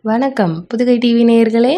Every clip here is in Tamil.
வணக்கம் புதுகை டிவி நேயர்களே.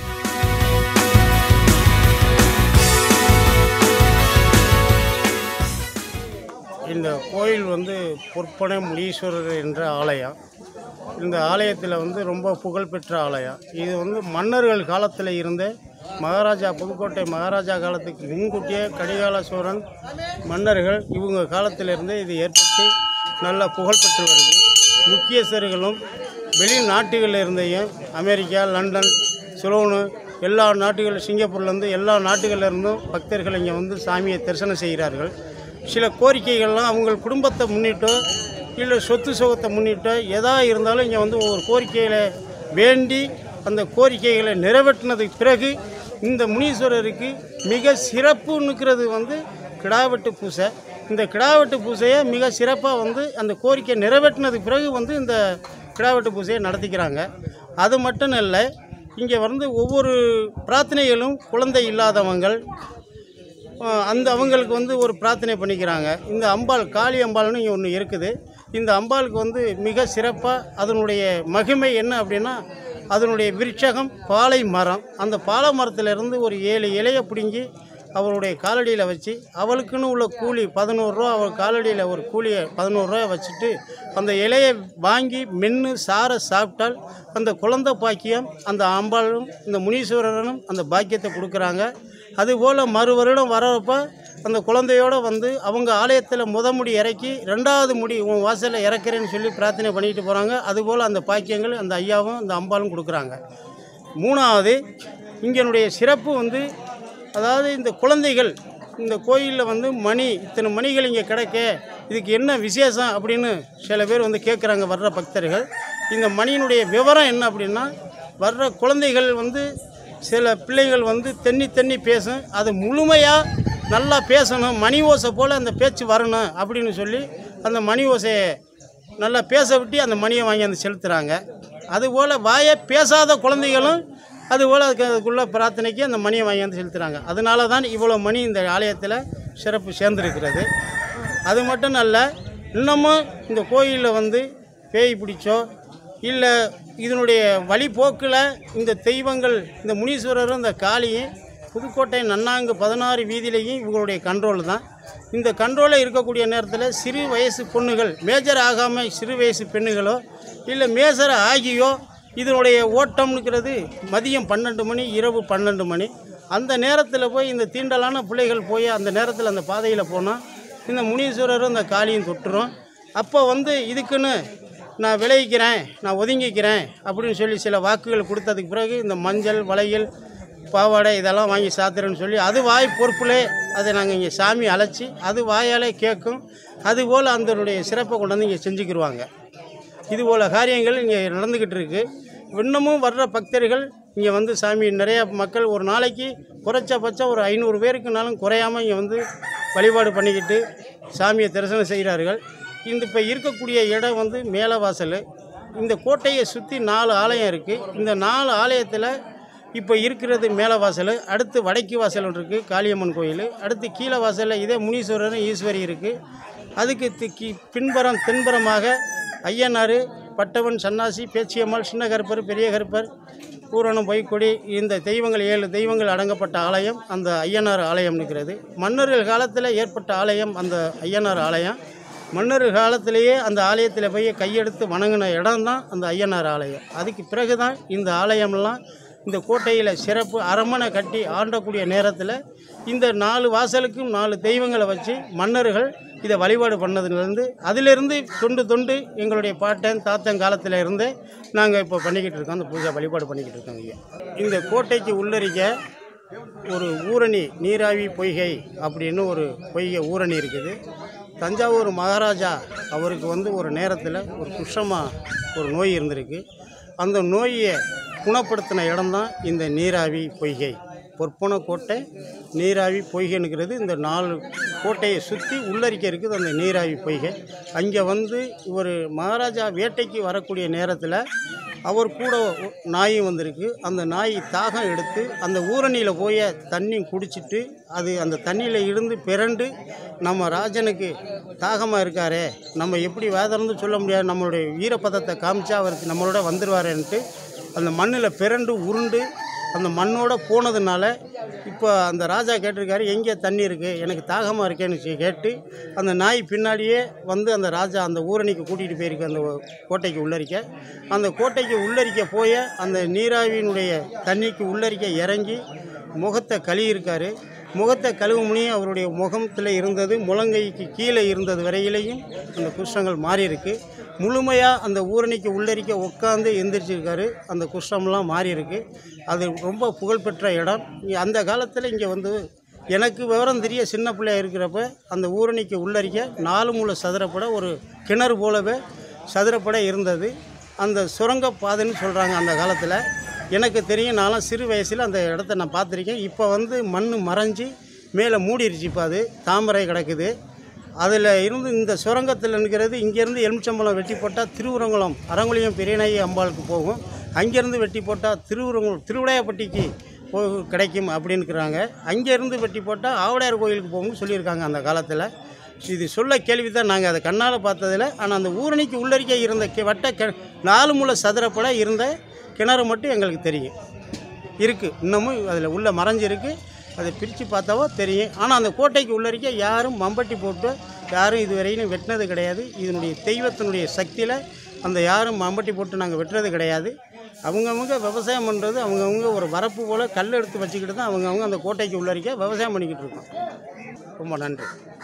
இந்த கோயில் பொற்பனை முனீஸ்வரர் என்ற ஆலயம். இந்த ஆலயத்தில் ரொம்ப புகழ்பெற்ற ஆலயம். இது மன்னர்கள் காலத்தில் இருந்த மகாராஜா புதுக்கோட்டை மகாராஜா காலத்துக்கு முன்கூட்டியே கடிகால சோழன் மன்னர்கள் இவங்க காலத்திலிருந்து இது ஏற்பட்டு நல்ல புகழ்பெற்று வருது. முக்கியஸ்தர்களும் வெளிநாட்டுகளில் இருந்தையும் அமெரிக்கா, லண்டன், சிலோனு எல்லா நாட்டுகள், சிங்கப்பூர்லேருந்து எல்லா நாட்டுகளில் இருந்தும் பக்தர்கள் இங்கே சாமியை தரிசனம் செய்கிறார்கள். சில கோரிக்கைகள்லாம் அவங்க குடும்பத்தை முன்னிட்டோ இல்லை சொத்து சுகத்தை முன்னிட்டோ எதா இருந்தாலும் இங்கே ஒவ்வொரு கோரிக்கைகளை வேண்டி அந்த கோரிக்கைகளை நிறைவேற்றினதுக்கு பிறகு இந்த முனீஸ்வரருக்கு மிக சிறப்புன்னுக்கிறது கிடாவெட்டு பூசை. இந்த கிடாவெட்டு பூசையை மிக சிறப்பாக அந்த கோரிக்கை நிறைவேற்றினதுக்கு பிறகு இந்த கிடாவெட்டு பூசையை நடத்திக்கிறாங்க. அது மட்டும் இல்லை, இங்கே ஒவ்வொரு பிரார்த்தனைகளும் குழந்தை இல்லாதவங்கள் அவங்களுக்கு ஒரு பிரார்த்தனை பண்ணிக்கிறாங்க. இந்த அம்பாள் காளி அம்பாள்னு இங்கே ஒன்று இருக்குது. இந்த அம்பாளுக்கு மிக சிறப்பாக அதனுடைய மகிமை என்ன அப்படின்னா, அதனுடைய விருட்சகம் பாலை மரம். அந்த பாலை மரத்திலிருந்து ஒரு 7 இலையை பிடுங்கி அவருடைய காலடியில் வச்சு அவளுக்குன்னு உள்ள கூலி 11 ரூபா, அவள் காலடியில் ஒரு கூலியை 11 ரூபா வச்சுட்டு அந்த இலையை வாங்கி மென்று சாரை சாப்பிட்டால் அந்த குழந்தை பாக்கியம் அந்த அம்பாளும் இந்த முனீஸ்வரனும் அந்த பாக்கியத்தை கொடுக்குறாங்க. அதுபோல் மறு வருடம் வரப்போ அந்த குழந்தையோடு அவங்க ஆலயத்தில் முடி இறக்கி 2வது முடி உன் வாசலில் இறக்குறேன்னு சொல்லி பிரார்த்தனை பண்ணிட்டு போகிறாங்க. அதுபோல் அந்த பாக்கியங்கள் அந்த ஐயாவும் அந்த அம்பாலும் கொடுக்குறாங்க. 3வது இங்கனுடைய சிறப்பு அதாவது இந்த குழந்தைகள் இந்த கோயிலில் மணி இத்தனை மணிகள் இங்கே கிடைக்க, இதுக்கு என்ன விசேஷம் அப்படின்னு சில பேர் கேட்குறாங்க வர்ற பக்தர்கள். இந்த மணியினுடைய விவரம் என்ன அப்படின்னா, வர்ற குழந்தைகள் சில பிள்ளைகள் தென்னி பேசும். அது முழுமையாக நல்லா பேசணும், மணி ஓசை போல் அந்த பேச்சு வரணும் அப்படின்னு சொல்லி அந்த மணி ஓசையை நல்லா பேச விட்டு அந்த மணியை வாங்கி செலுத்துகிறாங்க. அதுபோல் வாயை பேசாத குழந்தைகளும் அதுபோல் அதுக்குள்ள பிரார்த்தனைக்கு அந்த மணியை வாங்கி செலுத்துகிறாங்க. அதனால தான் இவ்வளோ மணி இந்த ஆலயத்தில் சிறப்பு சேர்ந்துருக்கிறது. அது மட்டும் அல்ல, இன்னமும் இந்த கோயிலில் பேய் பிடிச்சோ இல்லை இதனுடைய வழிபோக்கில் இந்த தெய்வங்கள் இந்த முனீஸ்வரரும் இந்த காளியும் புதுக்கோட்டை நன்னாங்கு 16 வீதியிலையும் இவங்களுடைய கண்ட்ரோல் தான். இந்த கண்ட்ரோலில் இருக்கக்கூடிய நேரத்தில் சிறு வயசு பொண்ணுகள், மேஜர் ஆகாமல் சிறு வயசு பெண்ணுகளோ இல்லை மேஜர் ஆகியோ இதனுடைய ஓட்டம்னுக்கிறது மதியம் 12 மணி, இரவு 12 மணி. அந்த நேரத்தில் போய் இந்த தீண்டலான பிள்ளைகள் போய் அந்த நேரத்தில் அந்த பாதையில் போனால் இந்த முனீஸ்வரரும் இந்த காளியும் தொட்டுரும். அப்போ இதுக்குன்னு நான் விளைவிக்கிறேன், நான் ஒதுங்கிக்கிறேன் அப்படின்னு சொல்லி சில வாக்குகள் கொடுத்ததுக்கு பிறகு இந்த மஞ்சள், வளையல், பாவாடை இதெல்லாம் வாங்கி சாத்துறேன்னு சொல்லி அது வாய் பொறுப்பிலே அதை நாங்கள் இங்கே சாமி அழைச்சி அது வாயாலே கேட்கும். அதுபோல் அதனுடைய சிறப்பை கொண்டு இங்கே செஞ்சுக்கிடுவாங்க. இதுபோல் காரியங்கள் இங்கே நடந்துக்கிட்டு இருக்குது. இன்னமும் வர்ற பக்தர்கள் இங்கே சாமி நிறையா மக்கள் ஒரு நாளைக்கு குறைச்சபட்சம் ஒரு 500 பேருக்குனாலும் குறையாமல் இங்கே வழிபாடு பண்ணிக்கிட்டு சாமியை தரிசனம் செய்கிறார்கள். இப்போ இருக்கக்கூடிய இடம் மேலவாசல். இந்த கோட்டையை சுற்றி 4 ஆலயம் இருக்குது. இந்த 4 ஆலயத்தில் இப்போ இருக்கிறது மேலவாசல், அடுத்து வடக்கு வாசல் இருக்குது காளியம்மன் கோயில், அடுத்து கீழே வாசலில் இதே முனீஸ்வரரும் ஈஸ்வரி இருக்குது. அதுக்கு பின்புறம் தென்புறமாக ஐயனார், பட்டவன், சன்னாசி, பேச்சியம்மாள், சின்ன கருப்பர், பெரிய கருப்பர், பூரணம், பொய்க்கொடி, இந்த தெய்வங்கள் 7 தெய்வங்கள் அடங்கப்பட்ட ஆலயம் அந்த ஐயனார் ஆலயம் இருக்கிறது. மன்னர்கள் காலத்தில் ஏற்பட்ட ஆலயம் அந்த ஐயனார் ஆலயம். மன்னர் காலத்திலேயே அந்த ஆலயத்தில் போய் கையெடுத்து வணங்கின இடம் தான் அந்த ஐயனார் ஆலயம். அதுக்கு பிறகு தான் இந்த ஆலயம்லாம் இந்த கோட்டையில் சிறப்பு அரண்மனை கட்டி ஆண்டக்கூடிய நேரத்தில் இந்த 4 வாசலுக்கும் 4 தெய்வங்களை வச்சு மன்னர்கள் இதை வழிபாடு பண்ணதுலேருந்து அதிலிருந்து தொண்டு எங்களுடைய பாட்டன் தாத்தன் காலத்தில் இருந்து நாங்கள் இப்போ பண்ணிக்கிட்டு இருக்கோம். அந்த பூஜை வழிபாடு பண்ணிக்கிட்டு இருக்கோம். ஐயா, இந்த கோட்டைக்கு உள்ளரிக்க ஒரு ஊரணி, நீராவி பொய்கை அப்படின்னு ஒரு பொய்கை ஊரணி இருக்குது. தஞ்சாவூர் மகாராஜா அவருக்கு ஒரு நேரத்தில் ஒரு குஷ்டமாக ஒரு நோய் இருந்திருக்கு. அந்த நோயை குணப்படுத்தின இடம்தான் இந்த நீராவி பொய்கை. பொற்பன கோட்டை நீராவி பொய்கைன்னுக்கிறது இந்த 4 கோட்டையை சுற்றி உள்ளரிக்க இருக்குது அந்த நீராவி பொய்கை. அங்கே ஒரு மகாராஜா வேட்டைக்கு வரக்கூடிய நேரத்தில் அவர் கூட நாயும் வந்திருக்கு. அந்த நாய் தாகம் எடுத்து அந்த ஊரணியில் போய் தண்ணி குடிச்சிட்டு அது அந்த தண்ணியில் இருந்து பிறண்டு நம்ம ராஜனுக்கு தாகமாக இருக்காரே, நம்ம எப்படி வேதம்னு சொல்ல முடியாது, நம்மளுடைய வீரப்பதத்தை காமிச்சா அவருக்கு நம்மளோட வந்துடுவாரேன்ட்டு அந்த மண்ணில் பிறண்டு உருண்டு அந்த மண்ணோடு போனதுனால இப்போ அந்த ராஜா கேட்டிருக்காரு, எங்கே தண்ணி இருக்குது, எனக்கு தாகமாக இருக்கேன்னு கேட்டு அந்த நாய் பின்னாடியே வந்து அந்த ராஜா அந்த ஊரணிக்கு கூட்டிகிட்டு போயிருக்கு. அந்த கோட்டைக்கு உள்ளரிக்க, அந்த கோட்டைக்கு உள்ளரிக்க போய் அந்த நீராவியினுடைய தண்ணிக்கு உள்ளரிக்க இறங்கி முகத்தை கழுவியிருக்காரு. முகத்தை கழுவுமுனையும் அவருடைய முகத்தில் இருந்தது முழங்கைக்கு கீழே இருந்தது வரையிலையும் அந்த குஷ்டங்கள் மாறியிருக்கு. முழுமையாக அந்த ஊரணிக்கு உள்ளரிக்க உட்காந்து எந்திரிச்சிருக்காரு. அந்த குஷ்டம்லாம் மாறியிருக்கு. அது ரொம்ப புகழ்பெற்ற இடம். அந்த காலத்தில் இங்கே வந்து எனக்கு விவரம் தெரிய சின்ன பிள்ளையாக இருக்கிறப்ப அந்த ஊரணிக்கு உள்ளரிக்க 4 மூலை சதுரப்பட ஒரு கிணறு போலவே சதுரப்பட இருந்தது. அந்த சுரங்கப்பாதைன்னு சொல்கிறாங்க அந்த காலத்தில். எனக்கு தெரியும், நான்லாம் சிறு வயசில் அந்த இடத்த நான் பார்த்துருக்கேன். இப்போ வந்து மண் மறைஞ்சி மேலே மூடிருச்சு. இப்போ அது தாமரை கிடக்குது. அதில் இருந்து இந்த சுரங்கத்தில் இருக்கிறது இங்கேருந்து எலுமிச்சம்பழம் வெட்டி போட்டால் திருவுரங்குளம் அரங்குளியம் பெரியநாயகி அம்பாளுக்கு போகும். அங்கேருந்து வெட்டி போட்டால் திருவிடையாப்பட்டிக்கு கிடைக்கும் அப்படின்னுக்கிறாங்க. அங்கேருந்து வெட்டி போட்டால் ஆவுடையார் கோயிலுக்கு போகும்னு சொல்லியிருக்காங்க அந்த காலத்தில். இது சொல்ல கேள்வி தான், நாங்கள் அதை கண்ணால் பார்த்ததில்ல. ஆனால் அந்த ஊரணிக்கு உள்ளரிக்க இருந்த வட்ட 4 மூலை சதுரப்பட இருந்த கிணறு மட்டும் எங்களுக்கு தெரியும் இருக்குது. இன்னமும் அதில் உள்ள மறைஞ்சிருக்கு. அதை பிரித்து பார்த்தாவோ தெரியும். ஆனால் அந்த கோட்டைக்கு உள்ளரிக்க யாரும் மம்பட்டி போட்டு யாரும் இதுவரையும் வெட்டினது கிடையாது. இதனுடைய தெய்வத்தினுடைய சக்தியில் அந்த யாரும் மம்பட்டி போட்டு நாங்கள் வெட்டுறது கிடையாது. அவங்கவுங்க விவசாயம் பண்ணுறது அவங்கவுங்க ஒரு வரப்பு போல் கல் எடுத்து வச்சுக்கிட்டு தான் அவங்கவுங்க அந்த கோட்டைக்கு உள்ளரிக்க விவசாயம் பண்ணிக்கிட்டு இருக்கோம். ரொம்ப நன்றி.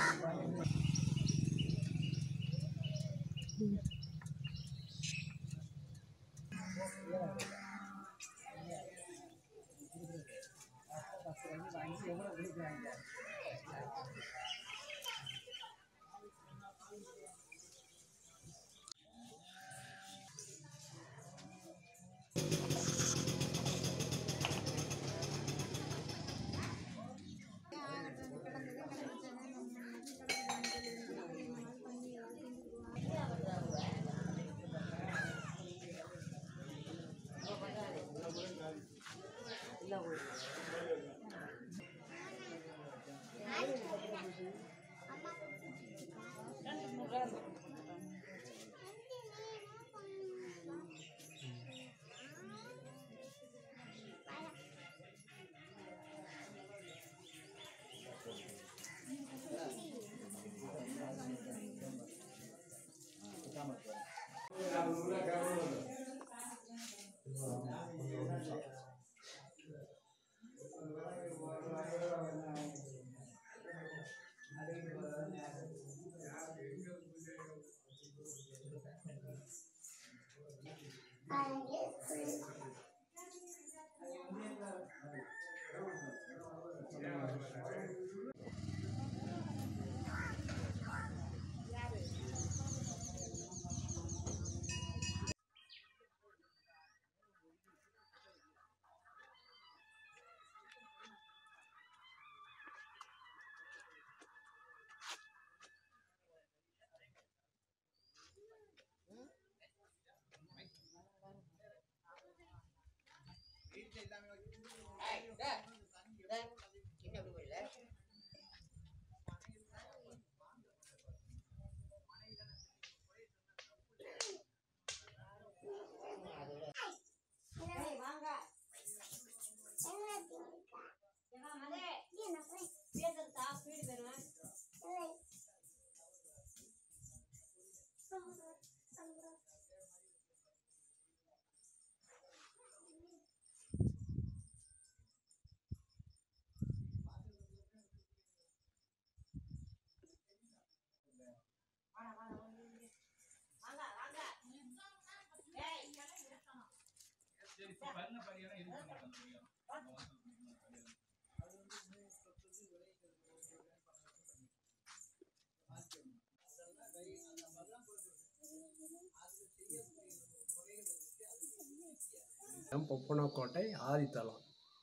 பொப்பனக்கோட்டை ஆதித்தலம்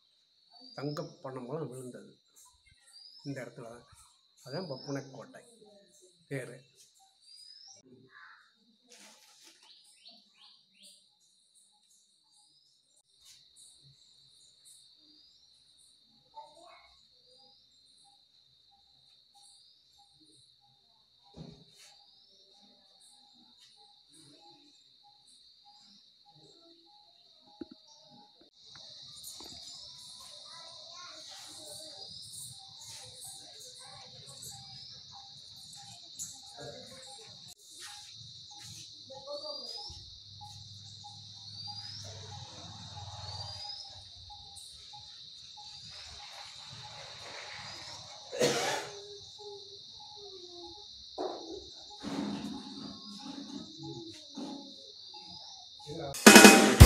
தங்க பணமெல்லாம் விழுந்தது இந்த இடத்துல தான். அதான் பொப்பனக்கோட்டை பேர். வணக்கம்.